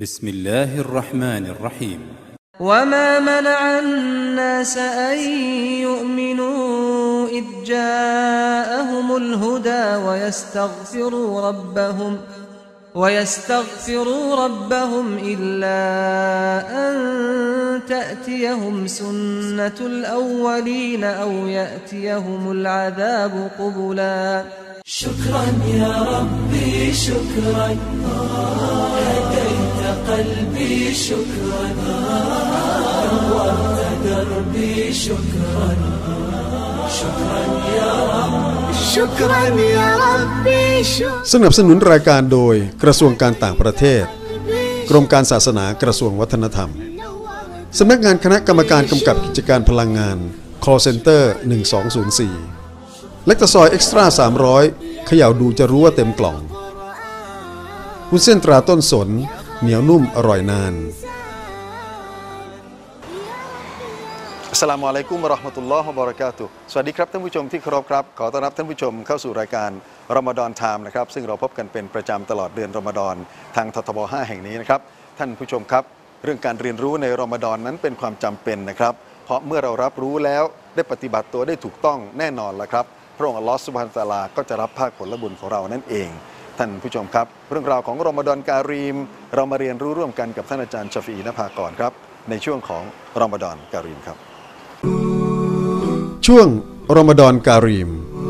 بسم الله الرحمن الرحيم وما منع الناس أن يؤمنوا إذ جاءهم الهدى ويستغفروا ربهم إلا أن تأتيهم سنة الأولين أو يأتيهم العذاب قبلا شكرا يا ربي شكرا هديت قلبي شكرا نورت دربي شكرا شكرا يا رب شكرا يا ربي สนับสนุนรายการโดยกระทรวงการต่างประเทศกรมการศาสนากระทรวงวัฒนธรรมสำนักงานคณะกรรมการกำกับกิจการพลังงาน call center 1204เล็กตะซอยเอ็กซ์ตร้า300เขย่าดูจะรู้ว่าเต็มกล่องวุ้นเส้นตราต้นสนเหนียวนุ่มอร่อยนานอัสสลามุอะลัยกุมวะเราะห์มะตุลลอฮ์วะบะเราะกาตุฮ์สวัสดีครับท่านผู้ชมที่เคารพครับขอต้อนรับท่านผู้ชมเข้าสู่รายการรอมฎอนไทม์นะครับซึ่งเราพบกันเป็นประจำตลอดเดือนรอมฎอนทางททบ5แห่งนี้นะครับท่านผู้ชมครับเรื่องการเรียนรู้ในรอมฎอนนั้นเป็นความจำเป็นนะครับเพราะเมื่อเรารับรู้แล้วได้ปฏิบัติตัวได้ถูกต้องแน่นอนแล้วครับพระองค์อัลลอฮฺซุบฮานะฮูวะตะอาลาก็จะรับภาคผลบุญของเรานั่นเองท่านผู้ชมครับเรื่องราวของรอมฎอนการีมเรามาเรียนรู้ร่วมกันกับท่านอาจารย์ชาฟีอีนภากรครับในช่วงของรอมฎอนการีมครับช่วงรอมฎอนการีม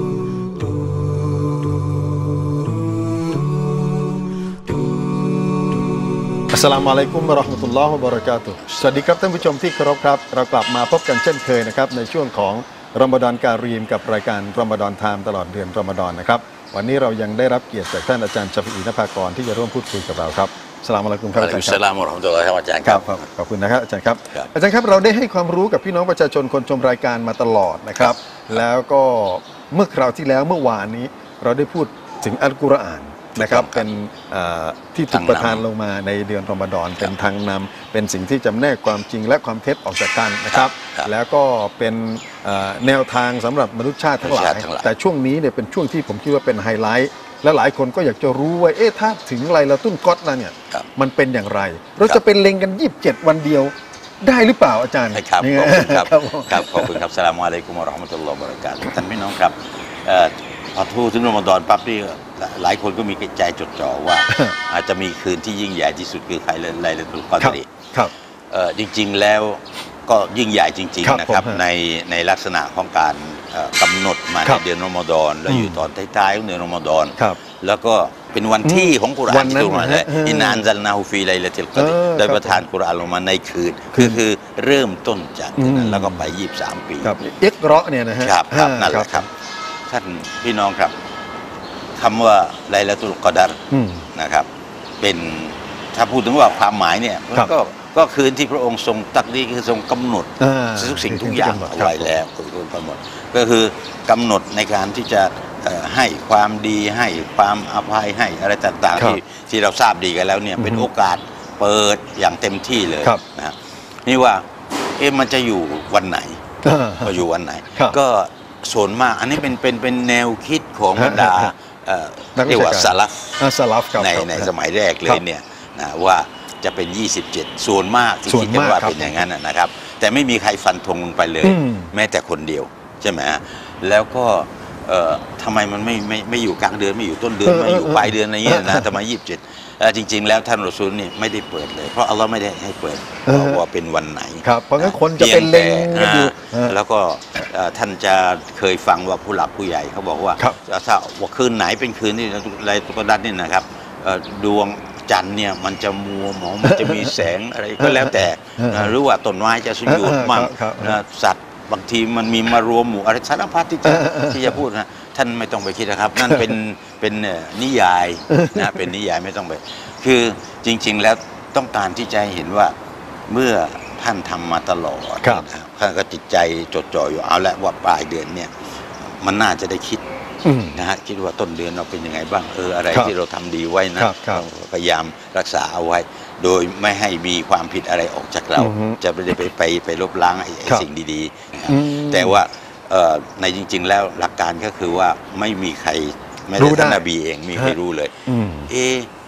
อัสสลามุอะลัยกุมวะเราะห์มะตุลลอฮ์วะบะเราะกาตุฮ์สวัสดีครับท่านผู้ชมที่เคารพครับเรากลับมาพบกันเช่นเคยนะครับในช่วงของรอมฎอนการีมกับรายการรอมฎอนไทม์ตลอดเดือนรอมฎอนนะครับวันนี้เรายังได้รับเกียรติจากท่านอาจารย์ชาฟีอีนภากรที่จะร่วมพูดคุยกับเราครับอัสสลามุอะลัยกุมครับอาจารย์ครับอัสสลามุอะเราะห์มะตุลลอฮิวะบะเราะกาตุฮ์อาจารย์ครับขอบคุณนะครับอาจารย์ครับอาจารย์ครับเราได้ให้ความรู้กับพี่น้องประชาชนคนชมรายการมาตลอดนะครับแล้วก็เมื่อคราวที่แล้วเมื่อวานนี้เราได้พูดถึงอัลกุรอานนะครับเป็นที่ถูกประทานลงมาในเดือนรอมฎอนเป็นทางนำเป็นสิ่งที่จำแนกความจริงและความเท็จออกจากกันนะครับแล้วก็เป็นแนวทางสำหรับมนุษยชาติทั้งหลายแต่ช่วงนี้เนี่ยเป็นช่วงที่ผมคิดว่าเป็นไฮไลท์และหลายคนก็อยากจะรู้ว่าถ้าถึงไลลาตุลกอดแล้วเนี่ยมันเป็นอย่างไรเราจะเป็นเล็งกัน27วันเดียวได้หรือเปล่าอาจารย์ครับขอบคุณครับครับขอบคุณครับอัสสลามุอะลัยกุมวะเราะห์มะตุลลอฮิวะบะเราะกาตุฮ์ท่านพี่น้องครับพอพูดถึงรอมฎอนปั๊บนี่หลายคนก็มีใจจดจ่อว่าอาจจะมีคืนที่ยิ่งใหญ่ที่สุดคือไลลาตุลกอดรครับจริงๆแล้วก็ยิ่งใหญ่จริงๆนะครับในลักษณะของการกำหนดมาในเดือนรอมฎอนแล้วอยู่ตอนท้ายๆของเดือนรอมฎอนแล้วก็เป็นวันที่ของกุรอานที่ลงมาเลยอินนาอันซัลนาฮูฟีไลลาตุลกอดรได้ประทานกุรอานลงมาในคืนคือเริ่มต้นจากนั้นแล้วก็ไป23ปีอิกเราะห์เนี่ยนะฮะครับนั่นแหละครับท่านพี่น้องครับคำว่าไลลาตุลกอดรนะครับเป็นถ้าพูดถึงว่าความหมายเนี่ยก็คืนที่พระองค์ทรงตักดีคือทรงกำหนดทุกสิ่งทุกอย่างเอาไว้แล้วกำหนดก็คือกำหนดในการที่จะให้ความดีให้ความอภัยให้อะไรต่างๆที่เราทราบดีกันแล้วเนี่ยเป็นโอกาสเปิดอย่างเต็มที่เลยนะนี่ว่ามันจะอยู่วันไหนก็อยู่วันไหนก็ส่วนมากอันนี้เป็นแนวคิดของบรรดาเรียกว่าซาลัฟในสมัยแรกเลยเนี่ยนะว่าจะเป็น27ส่วนมากที่คิดกันว่าเป็นอย่างนั้นนะครับแต่ไม่มีใครฟันธงลงไปเลยแม้แต่คนเดียวใช่ไหมแล้วก็ทำไมมันไม่อยู่กลางเดือนไม่อยู่ต้นเดือนไม่อยู่ปลายเดือนอะไรเงี้ยนะทำไม27จริงๆแล้วท่านรอซูลนี่ไม่ได้เปิดเลยเพราะอัลลอฮ์ไม่ได้ให้เปิดว่าเป็นวันไหนเพราะงั้นคนจะเป็นเล็งอยู่แล้วก็ท่านจะเคยฟังว่าผู้หลักผู้ใหญ่เขาบอกว่าถ้าว่าคืนไหนเป็นคืนที่ไลลาตุลกอดรนี่นะครับดวงจันทร์เนี่ยมันจะมัวหมองมันจะมีแสงอะไรก็แล้วแต่หรือว่าต้นไม้จะสุญญ์มั่งสัตว์บางทีมันมีมารวมหมู่อะไรสารพัดที่จะพูดนะท่านไม่ต้องไปคิดนะครับนั่นเป็นนิยายนะเป็นนิยายไม่ต้องไปคือจริงๆแล้วต้องการที่จะเห็นว่าเมื่อท่านทำมาตลอดท่านก็จิตใจจดจ่ออยู่เอาละว่าปลายเดือนเนี่ยมันน่าจะได้คิดนะฮะคิดว่าต้นเดือนเราเป็นยังไงบ้างอะไรที่เราทำดีไว้นะพยายามรักษาเอาไว้โดยไม่ให้มีความผิดอะไรออกจากเราจะไม่ได้ไปลบล้างไอ้สิ่งดีๆแต่ว่าในจริงๆแล้วหลักการก็คือว่าไม่มีใครไม่ได้ท่านนบีเองไม่เคยรู้เลย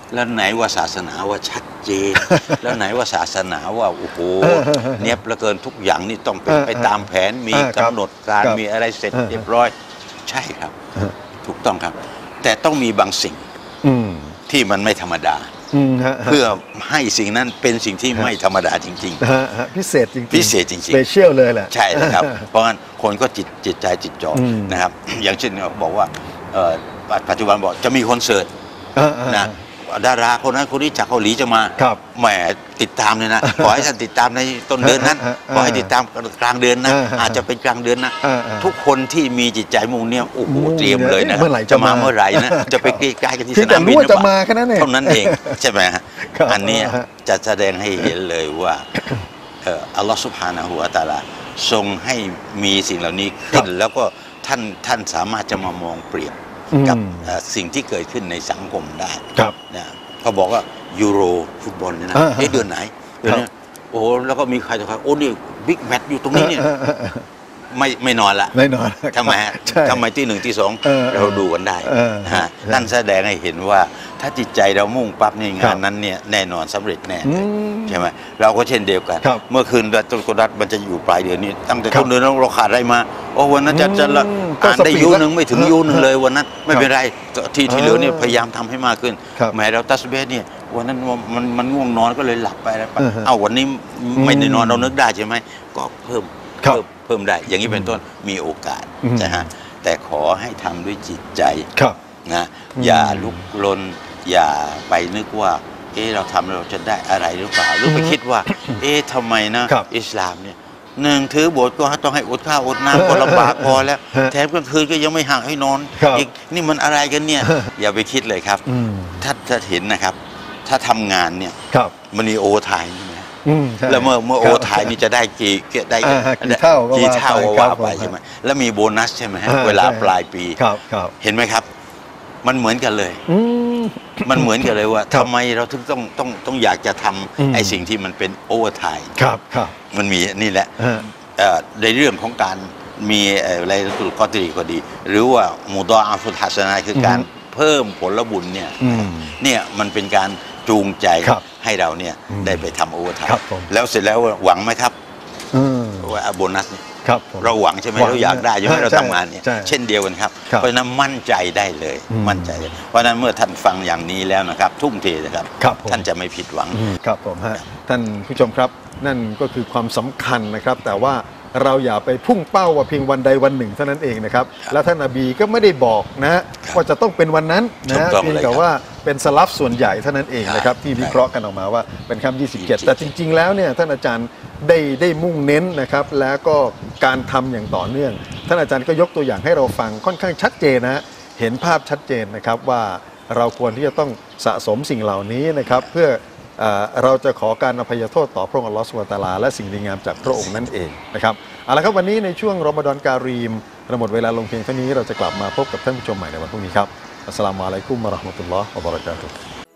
แล้วไหนว่าศาสนาว่าชัดเจน แล้วไหนว่าศาสนาว่าโอ้โหเนียบเหลือเกินทุกอย่างนี่ต้องเป็นไปตามแผนมีกำหนดการมีอะไรเสร็จเรียบร้อยใช่ครับถูกต้องครับแต่ต้องมีบางสิ่งที่มันไม่ธรรมดาเพื่อให้สิ่งนั้นเป็นสิ่งที่ไม่ธรรมดาจริงๆพิเศษจริงๆพิเศษจริงๆสเปเชียลเลยแหละใช่นะครับเพราะงั้นคนก็จิตใจจิตจ่อนะครับอย่างเช่นบอกว่าปัจจุบันบอกจะมีคอนเสิร์ตนะดาราคนนั้นคนนี้จากเกาหลีจะมาแหมติดตามเลยนะขอให้ท่านติดตามในต้นเดือนนั้นขอให้ติดตามกลางเดือนนะอาจจะเป็นกลางเดือนนะทุกคนที่มีจิตใจมุ่งเนี่ยโอ้โหเตรียมเลยนะจะมาเมื่อไหร่นะจะไปใกล้ๆกันที่สนามบินจะมาแค่นั้นเองเท่านั้นเองใช่ไหมฮะอันนี้จะแสดงให้เห็นเลยว่าอัลลอฮฺซุบฮานะฮูวะตะอาลาทรงให้มีสิ่งเหล่านี้ขึ้นแล้วก็ท่านสามารถจะมามองเปรียบกับสิ่งที่เกิดขึ้นในสังคมได้นะเขาบอกว่ายูโรฟุตบอลเนี่ยนะเดือนไหนเดือนนี้โอ้แล้วก็มีใครต่อใครโอ้นี่บิ๊กแมตช์อยู่ตรงนี้เนี่ยไม่นอนละไม่นอนทำไมทำไมที่ 1 ที่ 2เราดูกันได้นั่นแสดงให้เห็นว่าถ้าจิตใจเรามุ่งปั๊บในงานนั้นเนี่ยแน่นอนสำเร็จแน่ใช่ไหมเราก็เช่นเดียวกันเมื่อคืนตุลกดัดมันจะอยู่ปลายเดือนนี้ตั้งแต่ต้นเดือนเราขาดอะไรมาโอ้วันนั้นจะอ่านได้ยูนึงไม่ถึงยูนึงเลยวันนั้นไม่เป็นไรที่เหลือเนี่ยพยายามทำให้มากขึ้นแม้เราตัสเบสเนี่ยวันนั้นมันง่วงนอนก็เลยหลับไปแล้วเอ้าวันนี้ไม่ได้นอนเรานึกได้ใช่ไหมก็เพิ่มได้อย่างนี้เป็นต้นมีโอกาสนะฮะแต่ขอให้ทำด้วยจิตใจนะอย่าลุกลนอย่าไปนึกว่าเราทำเราจะได้อะไรหรือเปล่าหรือไปคิดว่าทำไมนะอิสลามเนี่ยถือบทก็ต้องให้อดข้าวอดน้ำก็ลำบากพอแล้วแถมกลางคืนก็ยังไม่ห่างให้นอนอีกนี่มันอะไรกันเนี่ยอย่าไปคิดเลยครับถ้าเห็นนะครับถ้าทำงานเนี่ยมันมีโอไทม์แล้วเมื่อโอไทม์นี่จะได้กี่เท่าก็ว่าไปใช่ไหมแล้วมีโบนัสใช่ไหมฮะเวลาปลายปีเห็นไหมครับมันเหมือนกันเลยมันเหมือนกันเลยว่าทำไมเราถึงต้องอยากจะทำไอ้สิ่งที่มันเป็นโอเวอร์ไทม์มันมีนี่แหละในเรื่องของการมีอะไรตุลกอตรีก็ดีหรือว่ามุดออาฟุตฮัสนาคือการเพิ่มผลบุญเนี่ยมันเป็นการจูงใจให้เราเนี่ยได้ไปทำโอเวอร์ไทม์แล้วเสร็จแล้วหวังไหมครับว่าโบนัสเราหวังใช่ไหมเราอยากได้ใช่ไหมเราทำงานเนี่ยเช่นเดียวกันครับเพราะนั้นมั่นใจได้เลยมั่นใจเพราะนั้นเมื่อท่านฟังอย่างนี้แล้วนะครับทุ่มเทนะครับท่านจะไม่ผิดหวังครับผมฮะท่านผู้ชมครับนั่นก็คือความสำคัญนะครับแต่ว่าเราอย่าไปพุ่งเป้าว่าเพียงวันใดวันหนึ่งเท่านั้นเองนะครับและท่านนบีก็ไม่ได้บอกนะว่าจะต้องเป็นวันนั้นนะเพียงแต่ว่าเป็นสลับส่วนใหญ่เท่านั้นเองนะครับที่วิเคราะห์กันออกมาว่าเป็นค่ำ27แต่จริงๆแล้วเนี่ยท่านอาจารย์ได้มุ่งเน้นนะครับแล้วก็การทำอย่างต่อเนื่องท่านอาจารย์ก็ยกตัวอย่างให้เราฟังค่อนข้างชัดเจนนะเห็นภาพชัดเจนนะครับว่าเราควรที่จะต้องสะสมสิ่งเหล่านี้นะครับเพื่อเราจะขอการอภัยโทษต่อพระองค์อัลลอฮฺซุบฮานะฮูวะตะอาลาและสิ่งดีงามจากพระองค์นั่นเองนะครับเอาละครับวันนี้ในช่วงรอมฎอนการีมเราหมดเวลาลงเพียงเท่านี้เราจะกลับมาพบกับท่านผู้ชมใหม่ในวันพรุ่งนี้ครับอัสสลามุอะลัยกุมวะเราะห์มะตุลลอฮ์วะบะเราะกาตุฮ์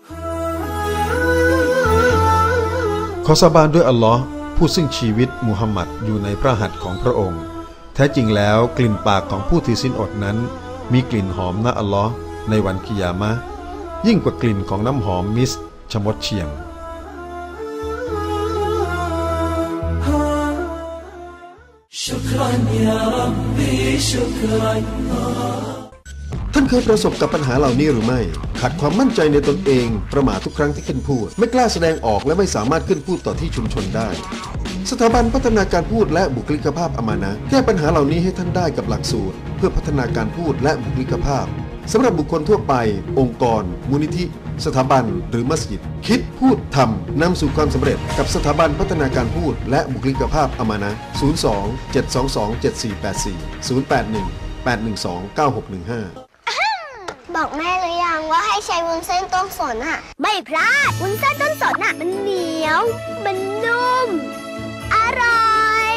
ขอสาบานด้วยอัลลอฮ์ผู้ซึ่งชีวิตมุฮัมมัดอยู่ในพระหัตถ์ของพระองค์แท้จริงแล้วกลิ่นปากของผู้ที่สิ้นอดนั้นมีกลิ่นหอมนะอัลลอฮ์ในวันกิยามะห์ยิ่งกว่ากลิ่นของน้ำหอมมิสก์ชมดเชียงท่านเคยประสบกับปัญหาเหล่านี้หรือไม่ขาดความมั่นใจในตนเองประหม่าทุกครั้งที่ขึ้นพูดไม่กล้าแสดงออกและไม่สามารถขึ้นพูดต่อที่ชุมชนได้สถาบันพัฒนาการพูดและบุคลิกภาพอามานะห์แก้ปัญหาเหล่านี้ให้ท่านได้กับหลักสูตรเพื่อพัฒนาการพูดและบุคลิกภาพสำหรับบุคคลทั่วไปองค์กรมูลนิธิสถาบันหรือมัสยิดคิดพูดทำนำสู่ความสำเร็จกับสถาบันพัฒนาการพูดและบุคลิกภาพอามานะห์02-722-7480 081-812-9615 บอกแม่หรือยังว่าให้ใช้วุ้นเส้นต้นสนอ่ะไม่พลาดวุ้นเส้นต้นสนอ่ะมันเหนียวมันนุ่มอร่อย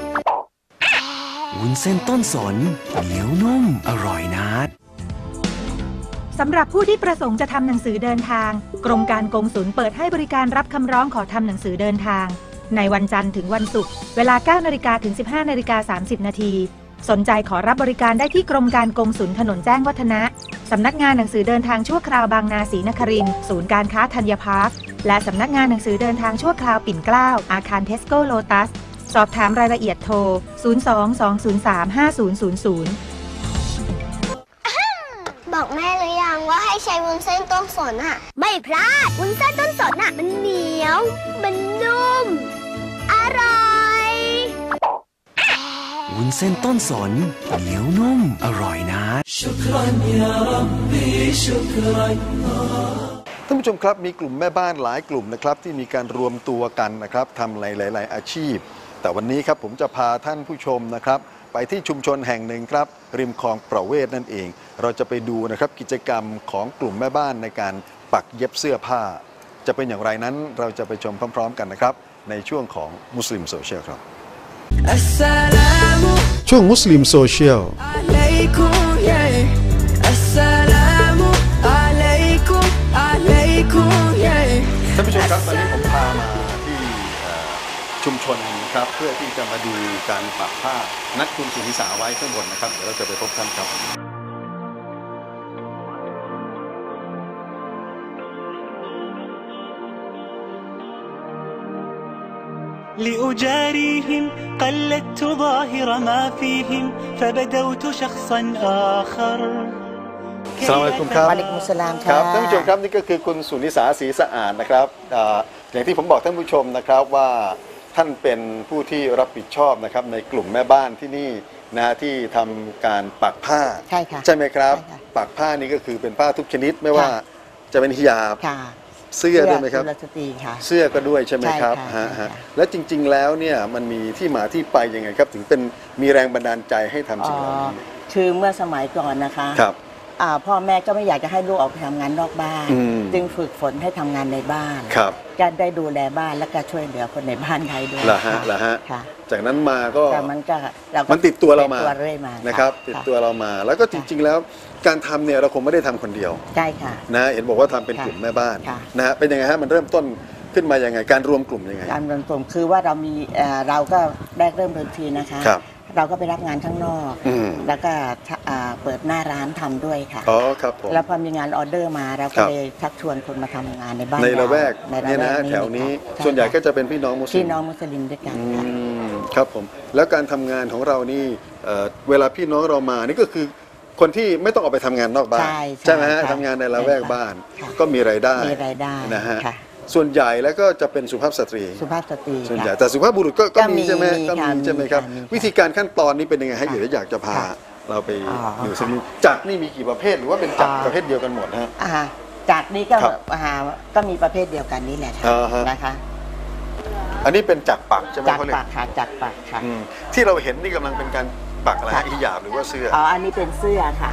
วุ้นเส้นต้นสนเหนียวนุ่มอร่อยนะสำหรับผู้ที่ประสงค์จะทำหนังสือเดินทางกรมการกงสุลเปิดให้บริการรับคำร้องขอทำหนังสือเดินทางในวันจันทร์ถึงวันศุกร์เวลา 9 นาฬิกาถึง 15 นาฬิกา 30 นาทีสนใจขอรับบริการได้ที่กรมการกงสุลถนนแจ้งวัฒนะสสำนักงานหนังสือเดินทางชั่วคราวบางนาศรีนครินทร์ศูนย์การค้าธัญพาร์คและสำนักงานหนังสือเดินทางชั่วคราวปิ่นเกล้าอาคารเทสโก้โลตัสสอบถามรายละเอียดโทร 02-203-5000 บอกแม่หรือยังว่าให้ใช้วุ้นเส้นต้มสนอะไม่พลาดวุ้นเส้นต้มสนอะมันเหนียวมันนุ่มอร่อยวุ้นเส้นต้นสนเหนียวนุ่มอร่อยนะ شكرا يا ربي شكرا ท่านผู้ชมครับมีกลุ่มแม่บ้านหลายกลุ่มนะครับที่มีการรวมตัวกันนะครับทำหลายๆอาชีพแต่วันนี้ครับผมจะพาท่านผู้ชมนะครับไปที่ชุมชนแห่งหนึ่งครับริมคลองประเวศนั่นเองเราจะไปดูนะครับกิจกรรมของกลุ่มแม่บ้านในการปักเย็บเสื้อผ้าจะเป็นอย่างไรนั้นเราจะไปชมพร้อมๆกันนะครับในช่วงของมุสลิมโซเชียลครับช่วงมุสลิมโซเชียลท่านผู้ชมครับตอนนี้ผมพามาที่ชุมชนครับเพื่อที่จะมาดูการปักผ้านัดคุณสุนิสาไว้ข้างบนนะครับเดี๋ยวเราจะไปพบท่านครับ لأجاريهم قلدت ظاهر ما فيهم فبدوت شخصا آخر สวัสดีครับวะอะลัยกุมุสสลามครับท่านผู้ชมครับนี่ก็คือคุณสุนิสาศรีสะอาดนะครับอย่างที่ผมบอกท่านผู้ชมนะครับว่าท่านเป็นผู้ที่รับผิดชอบนะครับในกลุ่มแม่บ้านที่นี่นะที่ทำการปักผ้าใช่ค่ะใช่ไหมครับปักผ้านี่ก็คือเป็นผ้าทุกชนิดไม่ว่าจะเป็นฮิญาบเสื้อด้วยไหมครับเสื้อก็ด้วยใช่ไหมครับและจริงๆแล้วเนี่ยมันมีที่มาที่ไปยังไงครับถึงเป็นมีแรงบันดาลใจให้ทำสิ่งเหล่านี้คือเมื่อสมัยก่อนนะคะพ่อแม่ก็ไม่อยากจะให้ลูกออกไปทำงานนอกบ้านจึงฝึกฝนให้ทำงานในบ้านก็ได้ดูแลบ้านแล้วก็ช่วยเหลือคนในบ้านไทยด้วยละฮะจากนั้นมาก็มันติดตัวเรามานะครับติดตัวเรามาแล้วก็จริงๆแล้วการทำเนี่ยเราคงไม่ได้ทำคนเดียวใช่ค่ะนะเห็นบอกว่าทำเป็นกลุ่มแม่บ้านนะฮะเป็นยังไงฮะมันเริ่มต้นขึ้นมายังไงการรวมกลุ่มยังไงการรวมกลุ่มคือว่าเราก็แรกเริ่มเดิมทีนะคะเราก็ไปรับงานข้างนอกแล้วก็เปิดหน้าร้านทำด้วยค่ะอ๋อครับผมแล้วพอมีงานออเดอร์มาเราก็เลยชักชวนคนมาทำงานในบ้านในละแวกนี่นะแถวนี้ส่วนใหญ่ก็จะเป็นพี่น้องมุสลิมด้วยกันครับผมแล้วการทำงานของเรานี่เวลาพี่น้องเรามานี่ก็คือคนที่ไม่ต้องออกไปทำงานนอกบ้านใช่ไหมฮะทำงานในละแวกบ้านก็มีรายได้นะฮะส่วนใหญ่แล้วก็จะเป็นสุภาพสตรีส่วนใหญ่แต่สุภาพบุรุษก็มีใช่ไหมก็มีใช่ไหมครับวิธีการขั้นตอนนี้เป็นยังไงให้อยากจะพาเราไปอยู่ซึ่งจักรนี่มีกี่ประเภทหรือว่าเป็นจักรประเภทเดียวกันหมดฮะจักรนี่ก็มีประเภทเดียวกันนี่แหละนะคะอันนี้เป็นจักรปักใช่ไหมจักรปักค่ะจักรปักค่ะที่เราเห็นนี่กำลังเป็นการปักอะไรฮิญาบหรือว่าเสื้ออันนี้เป็นเสื้อค่ะ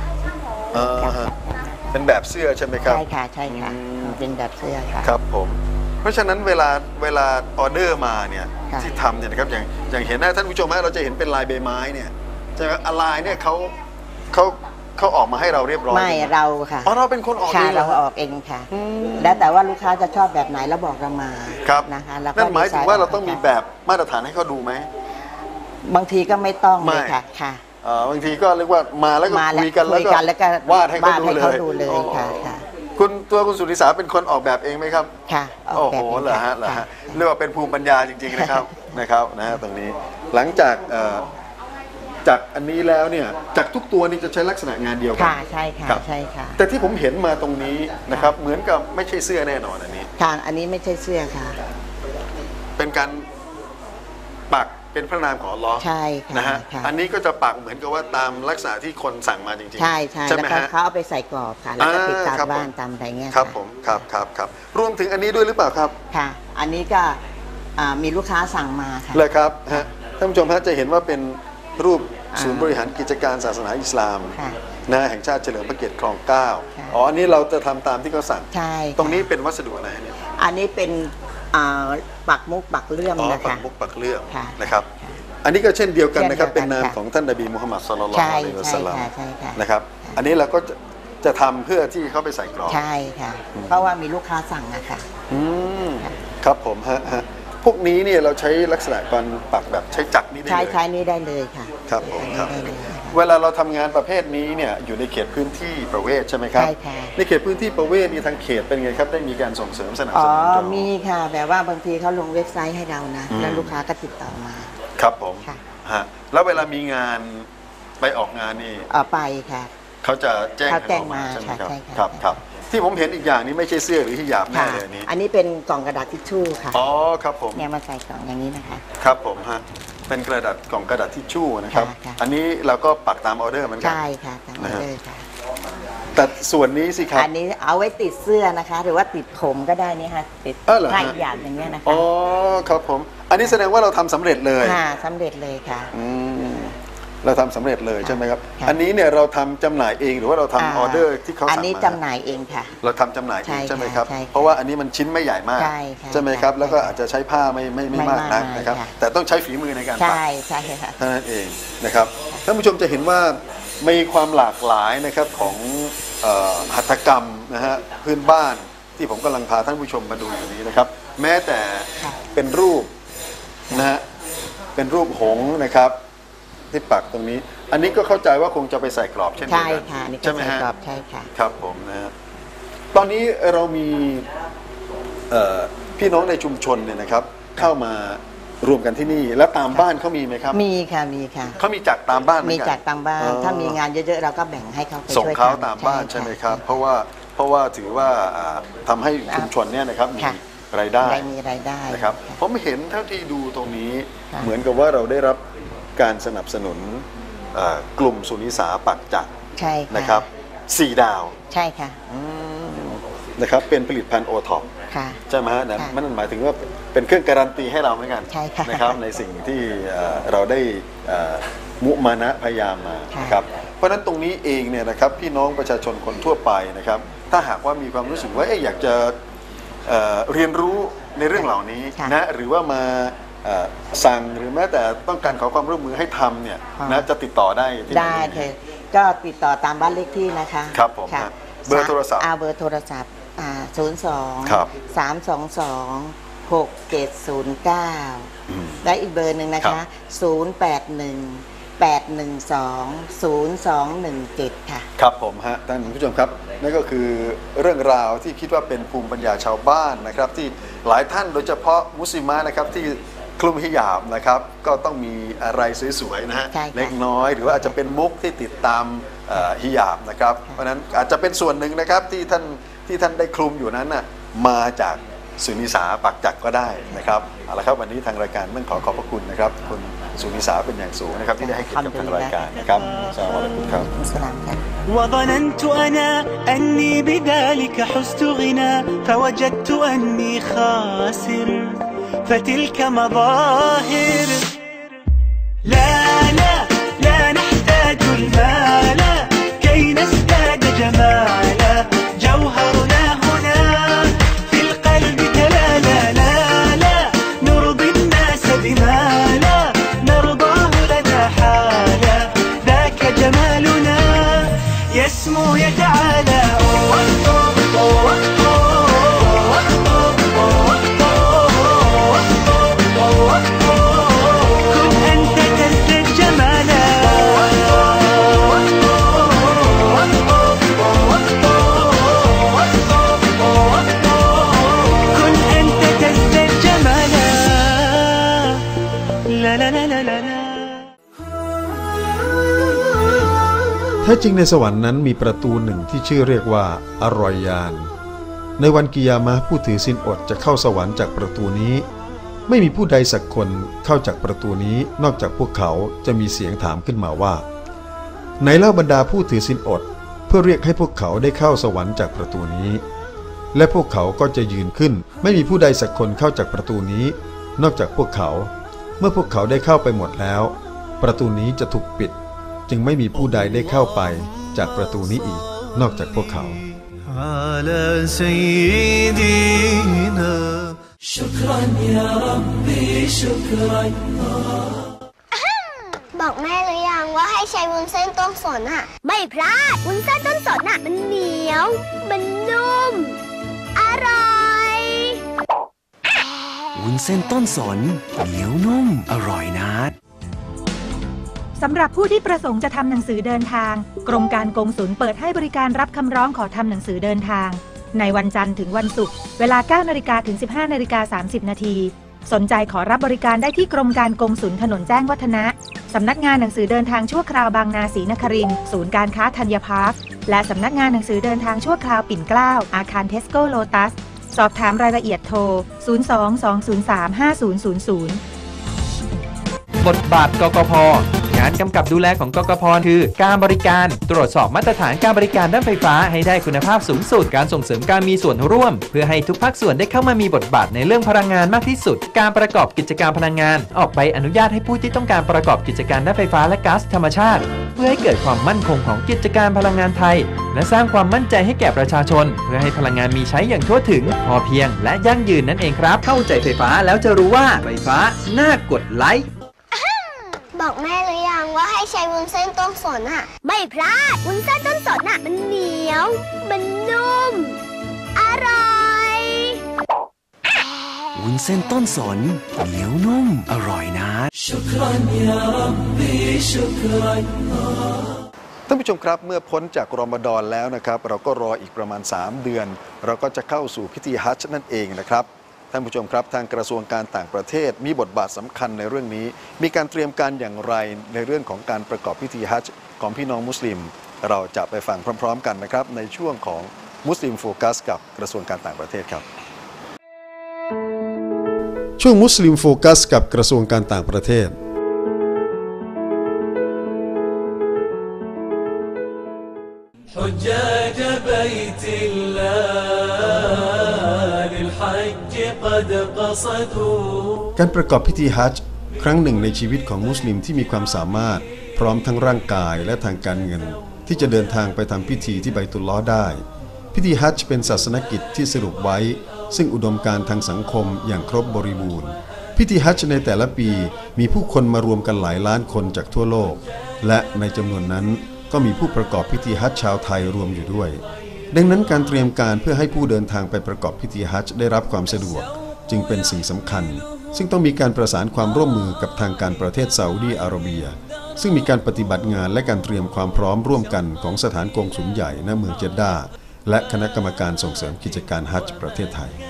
เป็นแบบเสื้อใช่ไหมครับใช่ค่ะใช่ค่ะเป็นแบบเสื้อค่ะครับผมเพราะฉะนั้นเวลาออเดอร์มาเนี่ยที่ทำเนี่ยนะครับอย่างเห็นนะท่านผู้ชมฮะเราจะเห็นเป็นลายใบไม้เนี่ยใช่ไหมลายเนี่ยเขาออกมาให้เราเรียบร้อยไม่เราค่ะเราเป็นคนออกเองเราออกเองค่ะแล้วแต่ว่าลูกค้าจะชอบแบบไหนแล้วบอกเรามานะคะนั่นหมายถึงว่าเราต้องมีแบบมาตรฐานให้เขาดูไหมบางทีก็ไม่ต้องเลยค่ะบางทีก็เรียกว่ามาแล้วก็คุยกันแล้วก็วาดให้เขาดูเลยค่ะคุณสุนิสาเป็นคนออกแบบเองไหมครับค่ะโอ้โหเหรอฮะเรียกว่าเป็นภูมิปัญญาจริงๆนะครับนะฮะตรงนี้หลังจากอันนี้แล้วเนี่ยจากทุกตัวนี้จะใช้ลักษณะงานเดียวกันใช่ค่ะใช่ค่ะแต่ที่ผมเห็นมาตรงนี้นะครับเหมือนกับไม่ใช่เสื้อแน่นอนอันนี้อันนี้ไม่ใช่เสื้อค่ะเป็นการปักเป็นพระนามของอัลเลาะห์ใช่ค่ะนะฮะอันนี้ก็จะปักเหมือนกับว่าตามลักษณะที่คนสั่งมาจริงๆใช่แล้วเขาเอาไปใส่กรอบค่ะแล้วก็ติดตามบ้านตามอะไรเงี้ยครับผมครับรวมถึงอันนี้ด้วยหรือเปล่าครับค่ะอันนี้ก็มีลูกค้าสั่งมาค่ะเลยครับท่านผู้ชมฮะจะเห็นว่าเป็นรูปศูนย์บริหารกิจการศาสนาอิสลามนะแห่งชาติเฉลิมพระเกียรติคลอง 9อันนี้เราจะทำตามที่เขาสั่งใช่ตรงนี้เป็นวัสดุอะไรเนี่ยอันนี้เป็นปักมุกปักเลื่อมนะคะปักมุกปักเลื่อมนะครับอันนี้ก็เช่นเดียวกันนะครับเป็นนามของท่านนบีมุฮัมมัดศ็อลลัลลอฮุอะลัยฮิวะซัลลัมนะครับอันนี้เราก็จะทำเพื่อที่เขาไปใส่กรอบใช่ค่ะเพราะว่ามีลูกค้าสั่งนะคะครับผมฮะพวกนี้เนี่ยเราใช้ลักษณะการปักแบบใช้จักรนี่ได้เลยใช้นี้ได้เลยค่ะครับผมครับเวลาเราทำงานประเภทนี้เนี่ยอยู่ในเขตพื้นที่ประเวศใช่ไหมครับใช่ค่ะในเขตพื้นที่ประเวศนี่ทางเขตเป็นไงครับได้มีการส่งเสริมสนับสนุนมีค่ะแบบว่าบางทีเขาลงเว็บไซต์ให้เรานะแล้วลูกค้าก็ติดต่อมาครับผมฮะแล้วเวลามีงานไปออกงานนี่ไปค่ะเขาจะแจ้งมาใช่ไหมครับครับที่ผมเห็นอีกอย่างนี้ไม่ใช่เสื้อหรือฮิญาบแน่เลยนี้อันนี้เป็นกล่องกระดาษทิชชู่ค่ะอ๋อครับผมเนี่ยมาใส่กล่องอย่างนี้นะคะครับผมฮะเป็นกระดาษกล่องกระดาษทิชชู่นะครับอันนี้เราก็ปักตามออเดอร์เหมือนกันใช่ค่ะตามออเดอร์ค่ะแต่ส่วนนี้สิครับอันนี้เอาไว้ติดเสื้อนะคะหรือว่าติดผมก็ได้นี่ค่ะติดผ้าหยาบอย่างเงี้ยนะคะอ๋อครับผมอันนี้แสดงว่าเราทำสำเร็จเลยค่ะสำเร็จเลยค่ะเราทำสำเร็จเลยใช่ไหมครับอันนี้เนี่ยเราทำจำหน่ายเองหรือว่าเราทำออเดอร์ที่เขาสั่งมาอันนี้จำหน่ายเองค่ะเราทำจำหน่ายเองใช่ไหมครับเพราะว่าอันนี้มันชิ้นไม่ใหญ่มากใช่ไหมครับแล้วก็อาจจะใช้ผ้าไม่มากนักนะครับแต่ต้องใช้ฝีมือในการปักใช่ค่ะเท่านั้นเองนะครับท่านผู้ชมจะเห็นว่ามีความหลากหลายนะครับของหัตถกรรมนะฮะพื้นบ้านที่ผมกำลังพาท่านผู้ชมมาดูอยู่นี้นะครับแม้แต่เป็นรูปนะฮะเป็นรูปหงส์นะครับที่ปักตรงนี้อันนี้ก็เข้าใจว่าคงจะไปใส่กรอบเช่นเดียวกันใช่ไหมฮะใช่ค่ะครับผมนะฮะตอนนี้เรามีพี่น้องในชุมชนเนี่ยนะครับเข้ามารวมกันที่นี่แล้วตามบ้านเขามีไหมครับมีค่ะมีค่ะเขามีจักตามบ้านมีจักตามบ้านถ้ามีงานเยอะๆเราก็แบ่งให้เขาส่งเขาตามบ้านใช่ไหมครับเพราะว่าถือว่าทำให้ชุมชนเนี่ยนะครับมีรายได้นะครับผมเห็นเท่าที่ดูตรงนี้เหมือนกับว่าเราได้รับการสนับสนุนกลุ่มสุนิสาปักจักรนะครับ4 ดาวใช่ค่ะนะครับเป็นผลิตภัณฑ์โอท็อปใช่ไหมฮะนั่นหมายถึงว่าเป็นเครื่องการันตีให้เราเหมือนกันนะครับในสิ่งที่เราได้มุมานะพยายามมานะครับเพราะฉะนั้นตรงนี้เองเนี่ยนะครับพี่น้องประชาชนคนทั่วไปนะครับถ้าหากว่ามีความรู้สึกว่าอยากจะเรียนรู้ในเรื่องเหล่านี้นะหรือว่ามาสั่งหรือแม้แต่ต้องการขอความร่วมมือให้ทำเนี่ยนะจะติดต่อได้ที่ได้เลยก็ติดต่อตามบ้านเลขที่นะคะครับผมเบอร์โทรศัพท์เบอร์โทรศัพท์02-322-6709และอีกเบอร์หนึ่งนะคะ0818120217ค่ะครับผมฮะท่านผู้ชมครับนั่นก็คือเรื่องราวที่คิดว่าเป็นภูมิปัญญาชาวบ้านนะครับที่หลายท่านโดยเฉพาะมุสลิมะนะครับที่คลุมฮิญาบนะครับก็ต้องมีอะไรสวยๆนะฮะเล็กน้อยหรือว่าอาจจะเป็นมุกที่ติดตามฮิญาบนะครับเพราะนั้นอาจจะเป็นส่วนหนึ่งนะครับที่ท่านได้คลุมอยู่นั้นน่ะมาจากสุนิสาปักจักรก็ได้นะครับเอาละครับวันนี้ทางรายการต้องขอบพระคุณนะครับคุณสุนิสาเป็นอย่างสูงนะครับที่ได้ให้เกียรติกับทางรายการนะครับสวัสดีครับ وظننت أنا أني بذلك حزت غنى فوجدت أني خاسر فتلك مظاهر لا لا لا نحتاج المال كي نزداد جمالا جوهرنا هنا في القلب تلالا لا لا نرضي الناس بما لا نرضاه لنا حالا ذاك جمالنا يسمو يتعالى كن أنت تزداد جمالا كن أنت تزداد جمالا لا لا لا لا لا แท้จริงในสวรรค์นั้นมีประตูหนึ่งที่ชื่อเรียกว่าอรอยยานในวันกิยามะห์ผู้ถือศีลอดจะเข้าสวรรค์จากประตูนี้ไม่มีผู้ใดสักคนเข้าจากประตูนี้นอกจากพวกเขาจะมีเสียงถามขึ้นมาว่าไหนเล่าบรรดาผู้ถือศีลอดเพื่อเรียกให้พวกเขาได้เข้าสวรรค์จากประตูนี้และพวกเขาก็จะยืนขึ้นไม่มีผู้ใดสักคนเข้าจากประตูนี้นอกจากพวกเขาเมื่อพวกเขาได้เข้าไปหมดแล้วประตูนี้จะถูกปิดจึงไม่มีผู้ใดได้เข้าไปจากประตูนี้อีกนอกจากพวกเขาบอกแม่หรือยังว่าให้ใช้วุ้นเส้นต้มสนอ่ะไม่พลาดวุ้นเส้นต้มสนอ่ะมันเหนียวมันนุ่มอร่อยวุ้นเส้นต้นสนเหนียวนุ่มอร่อยนะสำหรับผู้ที่ประสงค์จะทำหนังสือเดินทางกรมการกงสุลเปิดให้บริการรับคำร้องขอทำหนังสือเดินทางในวันจันทร์ถึงวันศุกร์เวลา 9 นาฬิกาถึง 15 นาฬิกา 30 นาทีสนใจขอรับบริการได้ที่กรมการกงสุลถนนแจ้งวัฒนะสำนักงานหนังสือเดินทางชั่วคราวบางนาศรีนครินทร์ศูนย์การค้าธัญพาร์คและสำนักงานหนังสือเดินทางชั่วคราวปิ่นเกล้าอาคารเทสโก้โลตัสสอบถามรายละเอียดโทร 02-203-5000 บทบาทกกพ.งานกำกับดูแลของกกพ.คือการบริการตรวจสอบมาตรฐานการบริการด้านไฟฟ้าให้ได้คุณภาพสูงสุดการส่งเสริมการมีส่วนร่วมเพื่อให้ทุกภาคส่วนได้เข้ามามีบทบาทในเรื่องพลังงานมากที่สุดการประกอบกิจการพลังงานออกใบอนุญาตให้ผู้ที่ต้องการประกอบกิจการด้านไฟฟ้าและก๊าซธรรมชาติเพื่อให้เกิดความมั่นคงของกิจการพลังงานไทยและสร้างความมั่นใจให้แก่ประชาชนเพื่อให้พลังงานมีใช้อย่างทั่วถึงพอเพียงและยั่งยืนนั่นเองครับเข้าใจไฟฟ้าแล้วจะรู้ว่าไฟฟ้าน่ากดไลค์บอกแม่หรือยังว่าให้ใช้วุ้นเส้นต้นสนอะไม่พลาดวุ้นเส้นต้นสนอะมันเหนียวมันนุ่มอร่อยวุ้นเส้นต้นสนเหนียวนุ่มอร่อยนะท่านผู้ชมครับเมื่อพ้นจากรอมฎอนแล้วนะครับเราก็รออีกประมาณ3 เดือนเราก็จะเข้าสู่พิธีฮัจญ์นั่นเองนะครับท่านผู้ชมครับทางกระทรวงการต่างประเทศมีบทบาทสำคัญในเรื่องนี้มีการเตรียมการอย่างไรในเรื่องของการประกอบพิธีฮัจญ์ของพี่น้องมุสลิมเราจะไปฟังพร้อมๆกันนะครับในช่วงของมุสลิมโฟกัสกับกระทรวงการต่างประเทศครับช่วงมุสลิมโฟกัสกับกระทรวงการต่างประเทศการประกอบพิธีฮัจญ์ครั้งหนึ่งในชีวิตของมุสลิมที่มีความสามารถพร้อมทั้งร่างกายและทางการเงินที่จะเดินทางไปทำพิธีที่ไบตุลลอฮ์ได้พิธีฮัจญ์เป็นศาสนกิจที่สรุปไว้ซึ่งอุดมการณ์ทางสังคมอย่างครบบริบูรณ์พิธีฮัจญ์ในแต่ละปีมีผู้คนมารวมกันหลายล้านคนจากทั่วโลกและในจำนวนนั้นก็มีผู้ประกอบพิธีฮัจญ์ชาวไทยรวมอยู่ด้วยดังนั้นการเตรียมการเพื่อให้ผู้เดินทางไปประกอบพิธีฮัจญ์ได้รับความสะดวกจึงเป็นสิ่งสำคัญซึ่งต้องมีการประสานความร่วมมือกับทางการประเทศซาอุดีอาระเบียซึ่งมีการปฏิบัติงานและการเตรียมความพร้อมร่วมกันของสถานกงสุลใหญ่ณเมืองเจดดาห์และคณะกรรมการส่งเสริมกิจการฮัจญ์ประเทศไทย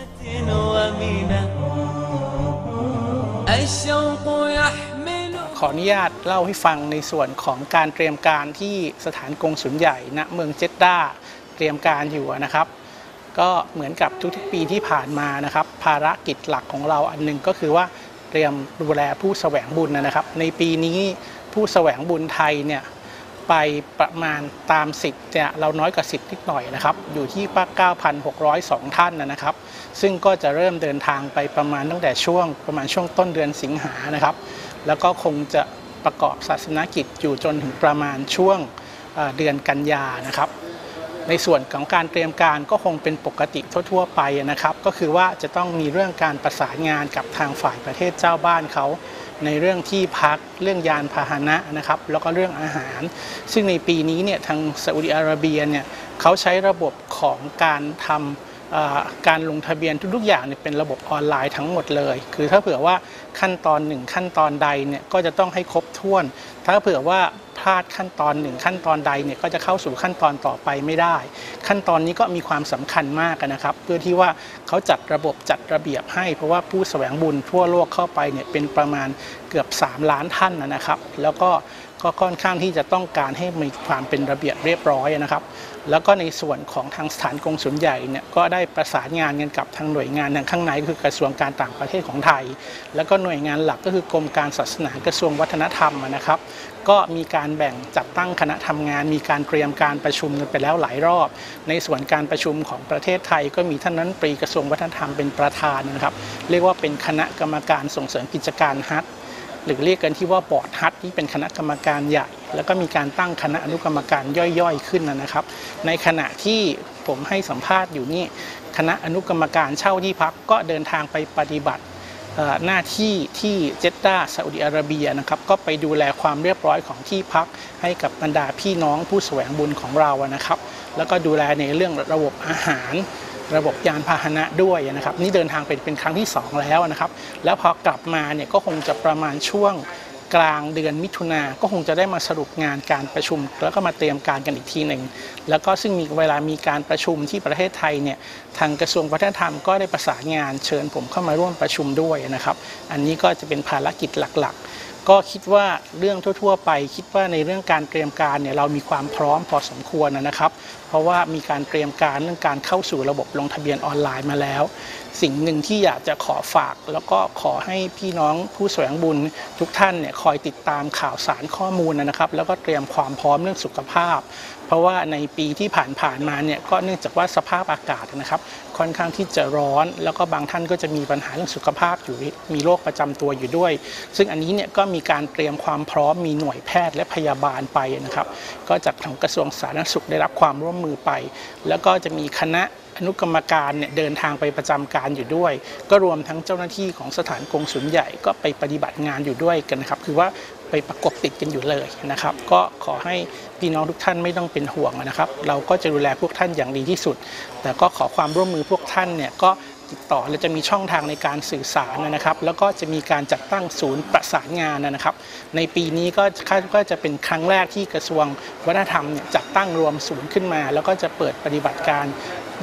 ขออนุญาตเล่าให้ฟังในส่วนของการเตรียมการที่สถานกงสุลใหญ่ณเมืองเจดดาห์เตรียมการอยู่นะครับก็เหมือนกับทุกๆปีที่ผ่านมานะครับภารกิจหลักของเราอันนึงก็คือว่าเตรียมดูแลผู้แสวงบุญนะครับในปีนี้ผู้แสวงบุญไทยเนี่ยไปประมาณตามสิทธิ์เนี่ยเราน้อยกว่าสิทธิ์นิดหน่อยนะครับอยู่ที่9,602 ท่านนะครับซึ่งก็จะเริ่มเดินทางไปประมาณตั้งแต่ช่วงต้นเดือนสิงหานะครับแล้วก็คงจะประกอบศาสนกิจอยู่จนถึงประมาณช่วงเดือนกันยานะครับในส่วนของการเตรียมการก็คงเป็นปกติทั่วๆไปนะครับก็คือว่าจะต้องมีเรื่องการประสานงานกับทางฝ่ายประเทศเจ้าบ้านเขาในเรื่องที่พักเรื่องยานพาหนะนะครับแล้วก็เรื่องอาหารซึ่งในปีนี้เนี่ยทางซาอุดิอาระเบียเนี่ยเขาใช้ระบบของการทำการลงทะเบียนทุกๆอย่างเนี่ยเป็นระบบออนไลน์ทั้งหมดเลยคือถ้าเผื่อว่าขั้นตอน1ขั้นตอนใดเนี่ยก็จะต้องให้ครบถ้วนถ้าเผื่อว่าพลาดขั้นตอน1ขั้นตอนใดเนี่ยก็จะเข้าสู่ขั้นตอนต่อไปไม่ได้ขั้นตอนนี้ก็มีความสำคัญมากนะครับเพื่อที่ว่าเขาจัดระบบจัดระเบียบให้เพราะว่าผู้แสวงบุญทั่วโลกเข้าไปเนี่ยเป็นประมาณเกือบ3 ล้านท่านนะครับแล้วก็ค่อนข้างที่จะต้องการให้มีความเป็นระเบียบเรียบร้อยนะครับแล้วก็ในส่วนของทางสถานกงสุลใหญ่เนี่ยก็ได้ประสานงานกันกับทางหน่วยงานทางข้างในคือกระทรวงการต่างประเทศของไทยแล้วก็หน่วยงานหลักก็คือกรมการศาสนากระทรวงวัฒนธรรมนะครับก็มีการแบ่งจัดตั้งคณะทำงานมีการเตรียมการประชุมกันไปแล้วหลายรอบในส่วนการประชุมของประเทศไทยก็มีท่านรัฐมนตรีกระทรวงวัฒนธรรมเป็นประธานนะครับเรียกว่าเป็นคณะกรรมการส่งเสริมกิจการฮัจญ์หรือเรียกกันที่ว่าบอร์ดฮัจญ์ที่เป็นคณะกรรมการใหญ่แล้วก็มีการตั้งคณะอนุกรรมการย่อยๆขึ้นนะครับในขณะที่ผมให้สัมภาษณ์อยู่นี่คณะอนุกรรมการเช่าที่พักก็เดินทางไปปฏิบัติหน้าที่ที่เจดดาห์ซาอุดิอาระเบียนะครับก็ไปดูแลความเรียบร้อยของที่พักให้กับบรรดาพี่น้องผู้แสวงบุญของเรานะครับแล้วก็ดูแลในเรื่องระบบอาหารระบบยานพาหนะด้วยนะครับนี่เดินทางเป็นครั้งที่2แล้วนะครับแล้วพอกลับมาเนี่ยก็คงจะประมาณช่วงกลางเดือนมิถุนาก็คงจะได้มาสรุปงานการประชุมแล้วก็มาเตรียมการกันอีกทีหนึ่งแล้วก็ซึ่งมีเวลามีการประชุมที่ประเทศไทยเนี่ยทางกระทรวงวัฒนธรรมก็ได้ประสานงานเชิญผมเข้ามาร่วมประชุมด้วยนะครับอันนี้ก็จะเป็นภารกิจหลักๆก็คิดว่าเรื่องทั่วๆไปคิดว่าในเรื่องการเตรียมการเนี่ยเรามีความพร้อมพอสมควรนะครับเพราะว่ามีการเตรียมการเรื่องการเข้าสู่ระบบลงทะเบียนออนไลน์มาแล้วสิ่งหนึ่งที่อยากจะขอฝากแล้วก็ขอให้พี่น้องผู้แสวงบุญทุกท่านเนี่ยคอยติดตามข่าวสารข้อมูลนะครับแล้วก็เตรียมความพร้อมเรื่องสุขภาพเพราะว่าในปีที่ผ่านมาเนี่ยก็เนื่องจากว่าสภาพอากาศนะครับค่อนข้างที่จะร้อนแล้วก็บางท่านก็จะมีปัญหาเรื่องสุขภาพอยู่มีโรคประจำตัวอยู่ด้วยซึ่งอันนี้เนี่ยก็มีการเตรียมความพร้อมมีหน่วยแพทย์และพยาบาลไปนะครับก็จากทางกระทรวงสาธารณสุขได้รับความร่วมมือไปแล้วก็จะมีคณะอนุกรรมการเนี่ยเดินทางไปประจำการอยู่ด้วยก็รวมทั้งเจ้าหน้าที่ของสถานกงสุลใหญ่ก็ไปปฏิบัติงานอยู่ด้วยกันนะครับคือว่าไปประกบติดกันอยู่เลยนะครับก็ขอให้พี่น้องทุกท่านไม่ต้องเป็นห่วงนะครับเราก็จะดูแลพวกท่านอย่างดีที่สุดแต่ก็ขอความร่วมมือพวกท่านเนี่ยก็ติดต่อและจะมีช่องทางในการสื่อสารนะครับแล้วก็จะมีการจัดตั้งศูนย์ประสานงานนะครับในปีนี้ก็คาดว่าจะเป็นครั้งแรกที่กระทรวงวัฒนธรรมเนี่ยจัดตั้งรวมศูนย์ขึ้นมาแล้วก็จะเปิดปฏิบัติการ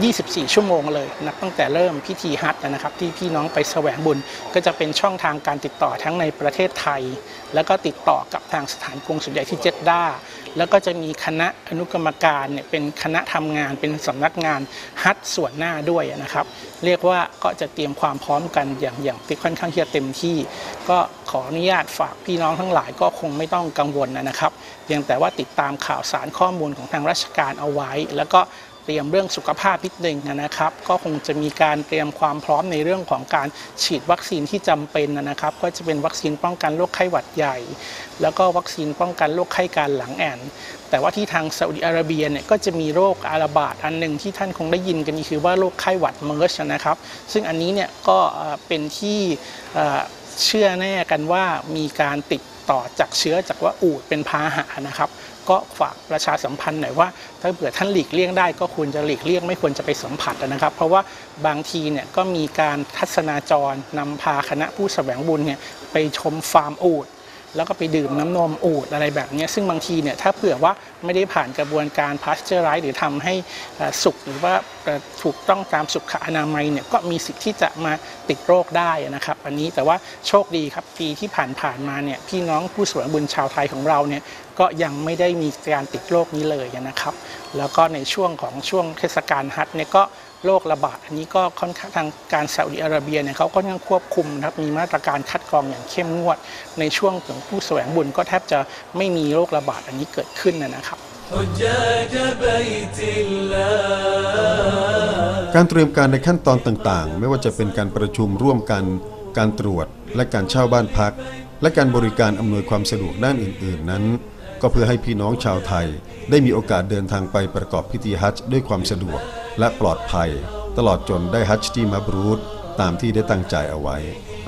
24 ชั่วโมงเลยนับตั้งแต่เริ่มพิธีฮัจญ์นะครับที่พี่น้องไปแสวงบุญก็จะเป็นช่องทางการติดต่อทั้งในประเทศไทยแล้วก็ติดต่อกับทางสถานกงสุลใหญ่ที่เจดดาห์แล้วก็จะมีคณะอนุกรรมการเนี่ยเป็นคณะทำงานเป็นสำนักงานฮัจญ์ส่วนหน้าด้วยนะครับเรียกว่าก็จะเตรียมความพร้อมกันอย่างที่ค่อนข้างที่จะเต็มที่ก็ขออนุญาตฝากพี่น้องทั้งหลายก็คงไม่ต้องกังวลนะครับเพียงแต่ว่าติดตามข่าวสารข้อมูลของทางราชการเอาไว้แล้วก็เตรียมเรื่องสุขภาพนิดนึงนะครับก็คงจะมีการเตรียมความพร้อมในเรื่องของการฉีดวัคซีนที่จำเป็นนะครับก็จะเป็นวัคซีนป้องกันโรคไข้หวัดใหญ่แล้วก็วัคซีนป้องกันโรคไข้การหลังแอนแต่ว่าที่ทางซาอุดิอาระเบียเนี่ยก็จะมีโรคระบาดอันหนึ่งที่ท่านคงได้ยินกันนี่คือว่าโรคไข้หวัดเมิร์ชนะครับซึ่งอันนี้เนี่ยก็เป็นที่เชื่อแน่กันว่ามีการติดต่อจากเชื้อจากว่าอูฐเป็นพาหะนะครับก็ฝากประชาสัมพันธ์หน่อยว่าถ้าเผื่อท่านหลีกเลี่ยงได้ก็ควรจะหลีกเลี่ยงไม่ควรจะไปสัมผัสนะครับเพราะว่าบางทีเนี่ยก็มีการทัศนาจรนำพาคณะผู้แสวงบุญเนี่ยไปชมฟาร์มอูฐแล้วก็ไปดื่มน้ำนมอูฐอะไรแบบนี้ซึ่งบางทีเนี่ยถ้าเผื่อว่าไม่ได้ผ่านกระบวนการพาสเจอไรซ์หรือทำให้สุกหรือว่าถูกต้องตามสุขอนามัยเนี่ยก็มีสิทธิ์ที่จะมาติดโรคได้นะครับอันนี้แต่ว่าโชคดีครับปีที่ผ่านมาเนี่ยพี่น้องผู้แสวงบุญชาวไทยของเราเนี่ยก็ยังไม่ได้มีการติดโรคนี้เลยนะครับแล้วก็ในช่วงเทศกาลฮัจญ์เนี่ยก็โรคระบาดอันนี้ก็ค่อนข้างทางการซาอุดิอาระเบียเนี่ยเขาก็ยังควบคุมนะครับมีมาตรการคัดกรองอย่างเข้มงวดในช่วงของผู้แสวงบุญก็แทบจะไม่มีโรคระบาดอันนี้เกิดขึ้นนะครับการเตรียมการในขั้นตอนต่างๆไม่ว่าจะเป็นการประชุมร่วมกันการตรวจและการเช่าบ้านพักและการบริการอำนวยความสะดวกด้านอื่นๆนั้นก็เพื่อให้พี่น้องชาวไทยได้มีโอกาสเดินทางไปประกอบพิธีฮัจญ์ด้วยความสะดวกและปลอดภัยตลอดจนได้ฮัจญ์ที่มับรูรตามที่ได้ตั้งใจเอาไว้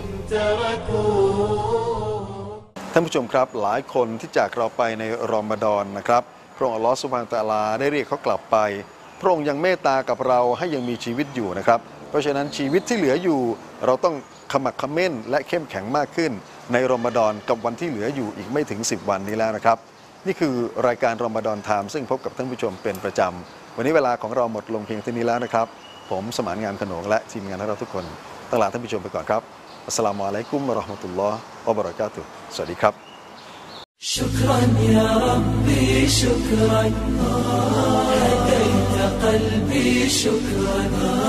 ท่านผู้ชมครับหลายคนที่จากเราไปในรอมฎอนนะครับพระองค์อัลลอฮฺซุบฮานะฮูวะตะอาลาได้เรียกเขากลับไปพระองค์ยังเมตตากับเราให้ยังมีชีวิตอยู่นะครับเพราะฉะนั้นชีวิตที่เหลืออยู่เราต้องขมักเขม้นและเข้มแข็งมากขึ้นในรอมฎอนกับวันที่เหลืออยู่อีกไม่ถึง10 วันนี้แล้วนะครับนี่คือรายการรอมฎอนไทม์ซึ่งพบกับท่านผู้ชมเป็นประจำวันนี้เวลาของเราหมดลงเพียงเท่านี้แล้วนะครับผมสมานงามขนงและทีมงานของเราทุกคนต้องลาท่านผู้ชมไปก่อนครับอัสสลามุอะลัยกุมวะเราะห์มะตุลลอฮ์วะบะเราะกาตุฮ์สวัสดีครับ شكرا يا ربي شكرا هديت قلبي شكرا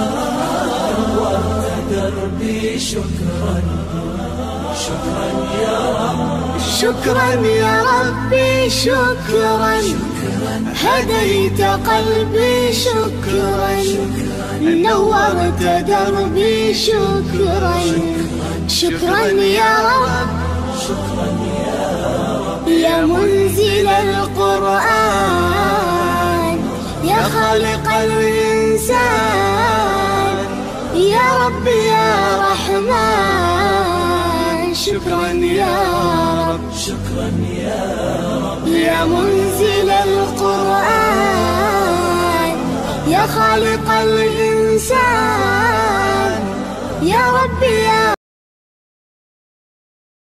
نورت دربي شكرا شكرا يا رب شكرا يا ربي شكرا هديت قلبي شكرا نورت دربي شكرا شكرا يا رب شكرا يا رب يا منزل القرآن يا خالق الإنسان يا رب يا رحمن شكرا يا رب شكرا يا رب يا منزل القرآن يا خالق الإنسان يا ربي يا